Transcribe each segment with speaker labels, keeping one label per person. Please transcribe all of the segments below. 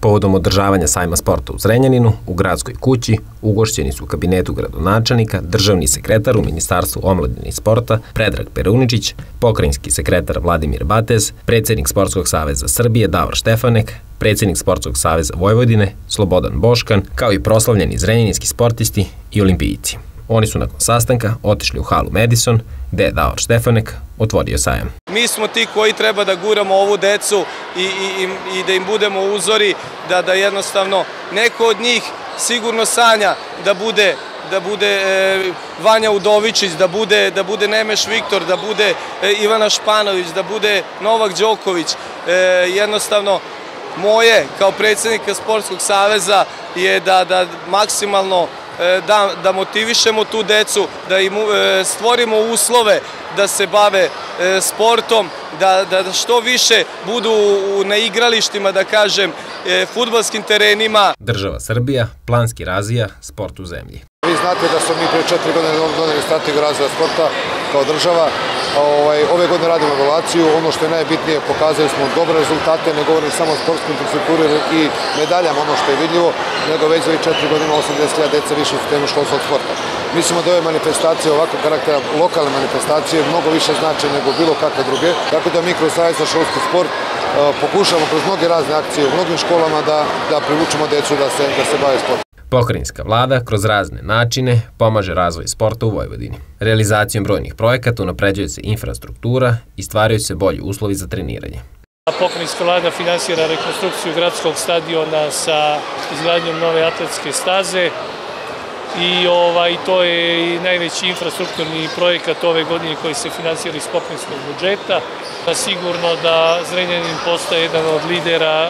Speaker 1: Povodom održavanja sajma sporta u Zrenjaninu, u gradskoj kući, ugošćeni su u kabinetu gradonačelnika, državni sekretar u Ministarstvu omladine i sporta Predrag Peruničić, pokrajinski sekretar Vladimir Batez, predsjednik Sportskog saveza Srbije Davor Štefanek, predsjednik Sportskog saveza Vojvodine Slobodan Boškan, kao i proslavljeni zrenjaninski sportisti i olimpijci. Oni su nakon sastanka otišli u halu Madison, gde je Davor Štefanek otvorio sajam.
Speaker 2: Mi smo ti koji treba da guramo ovu decu i da im budemo uzori, da jednostavno neko od njih sigurno sanja da bude Vanja Udovičić, da bude Nemeš Viktor, da bude Ivana Španović, da bude Novak Đoković. Jednostavno, moje kao predsjednika Sportskog saveza je da maksimalno da motivišemo tu decu, da im stvorimo uslove da se bave sportom, da što više budu na igralištima, da kažem, fudbalskim terenima.
Speaker 1: Država Srbija planski razvija sport u zemlji.
Speaker 3: Vi znate da smo mi pre 4 godine doneli strategiju razvoja sporta kao država. Ove godine radimo evaluaciju. Ono što je najbitnije, pokazali smo dobre rezultate, ne govorim samo o sportskoj infrastrukturi i medaljama, ono što je vidljivo, nego već za 4 godine 80.000 deca više u sistemu školskog sporta. Mislimo da ove manifestacije, ovakvog karaktera, lokalne manifestacije, mnogo više znače nego bilo kakve druge. Tako da mi kroz Savez za školski sport pokušamo kroz mnoge razne akcije u mnogim školama da privučemo decu da se bave sportom.
Speaker 1: Pokrajinska vlada kroz razne načine pomaže razvoj sporta u Vojvodini. Realizacijom brojnih projekata unapređuje se infrastruktura i stvaraju se bolji uslovi za treniranje.
Speaker 4: Pokrajinska vlada finansira rekonstrukciju gradskog stadiona sa izgradnjom nove atletske staze i to je i najveći infrastrukturni projekat ove godine koji se finansira iz pokrajinskog budžeta. Sigurno da Zrenjanin postaje jedan od lidera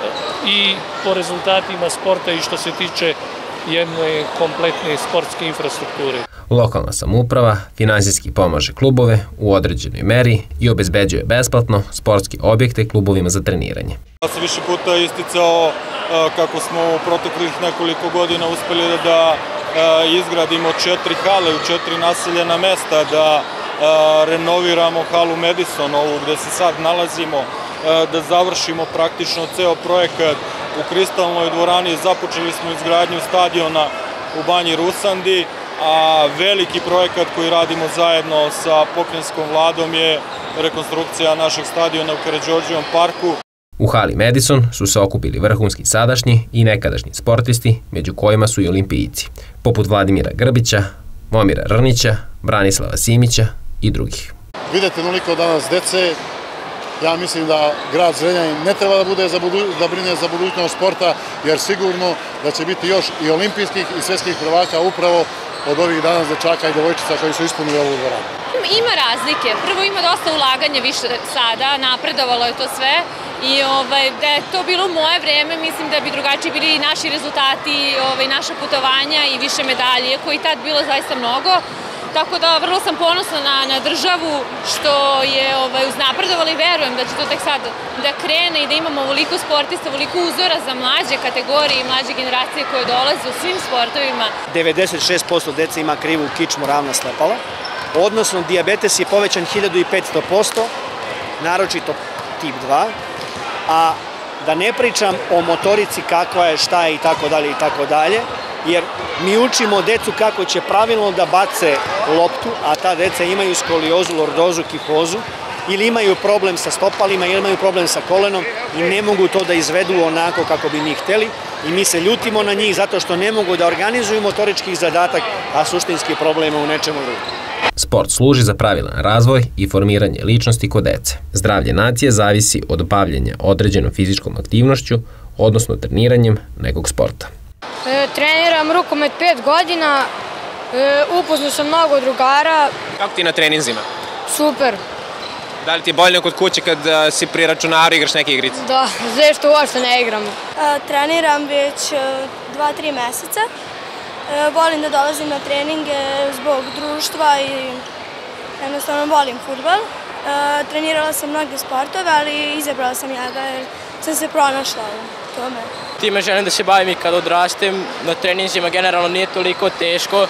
Speaker 4: i po rezultatima sporta i što se tiče jedne kompletne sportske infrastrukture.
Speaker 1: Lokalna samouprava finansijski pomaže klubove u određenoj meri i obezbeđuje besplatno sportske objekte klubovima za treniranje.
Speaker 5: Ja sam više puta isticao kako smo u proteklih nekoliko godina uspeli da izgradimo 4 hale u 4 naseljena mesta, da renoviramo halu Madison, ovu gde se sad nalazimo, da završimo praktično ceo projekat u Kristalnoj dvorani. Započeli smo izgradnju stadiona u Banji Rusandi, a veliki projekat koji radimo zajedno sa pokrajinskom vladom je rekonstrukcija našeg stadiona u Karađorđevom parku.
Speaker 1: U hali Madison su se okupili vrhunski sadašnji i nekadašnji sportisti, među kojima su i olimpijci, poput Vladimira Grbića, Momira Rnića, Branislava Simića i drugih.
Speaker 6: Vidite onoliko danas dece. Ja mislim da grad Zrenjanin ne treba da brine za budućnost sporta, jer sigurno da će biti još i olimpijskih i svetskih prvaka upravo od ovih danas dečaka i devojčica koji su ispunili ovu dvoranu.
Speaker 7: Ima razlike. Prvo ima dosta ulaganja više sada, napredovalo je to sve i da je to bilo u moje vreme, mislim da bi drugačiji bili i naši rezultati, naša putovanja i više medalje, koji je tad bilo zaista mnogo. Tako da vrlo sam ponosna na državu što je uznapredovala i verujem da će to tek sad da krene i da imamo ovoliko sportista, ovoliko uzora za mlađe kategorije i mlađe generacije koje dolaze u svim sportovima.
Speaker 8: 96% dece ima krivu kičmu ravna slepala, odnosno dijabetes je povećan 1500%, naročito tip 2, a da ne pričam o motorici kakva je, šta je itd., jer mi učimo decu kako će pravilno da bace loptu, a ta deca imaju skoliozu, lordozu, kifozu, ili imaju problem sa stopalima, ili imaju problem sa kolenom i ne mogu to da izvedu onako kako bi mi hteli i mi se ljutimo na njih zato što ne mogu da organizuju motorički zadatak, a suštinski problem u nečemu drugom.
Speaker 1: Sport služi za pravilan razvoj i formiranje ličnosti kod dece. Zdravlje nacije zavisi od bavljenja određenom fizičkom aktivnošću, odnosno treniranjem nekog sporta.
Speaker 9: Treniram rukomet 5 godina, upoznao sam mnogo drugara.
Speaker 10: Kako ti na treninzima?
Speaker 9: Super.
Speaker 10: Da li ti je bolje nego kod kuće kad si pri računaru igraš neke igrice?
Speaker 9: Da, zašto uopšte ne igram.
Speaker 11: Treniram već 2-3 meseca. Volim da dolazim na treninge zbog društva i jednostavno volim fudbal. Trenirala sam mnoge sportove, ali izabrala sam njega jer sam se pronašla u tome.
Speaker 12: Time želim da se bavim i kad odrastem. Na treninzima generalno nije toliko teško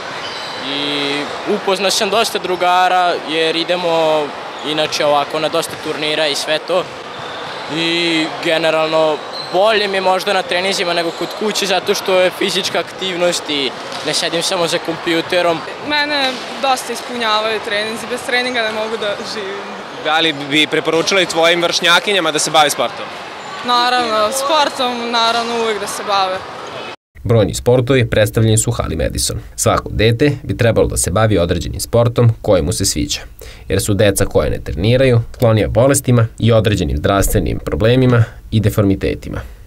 Speaker 12: i upoznao sam dosta drugara jer idemo inače ovako na dosta turnira i sve to. I generalno bolje mi je možda na treninzima nego kod kuće zato što je fizička aktivnost i ne sedim samo za kompjuterom.
Speaker 13: Mene dosta ispunjavaju treninzi, bez treninga ne mogu da živim.
Speaker 10: Da li bi preporučili tvojim vršnjakinjama da se bavi sportom?
Speaker 13: Naravno, sportom naravno uvek da se bave.
Speaker 1: Brojni sportovi predstavljeni su u hali Madison. Svako dete bi trebalo da se bavi određenim sportom koji mu se sviđa, jer su deca koje ne treniraju sklonija bolestima i određenim zdravstvenim problemima i deformitetima.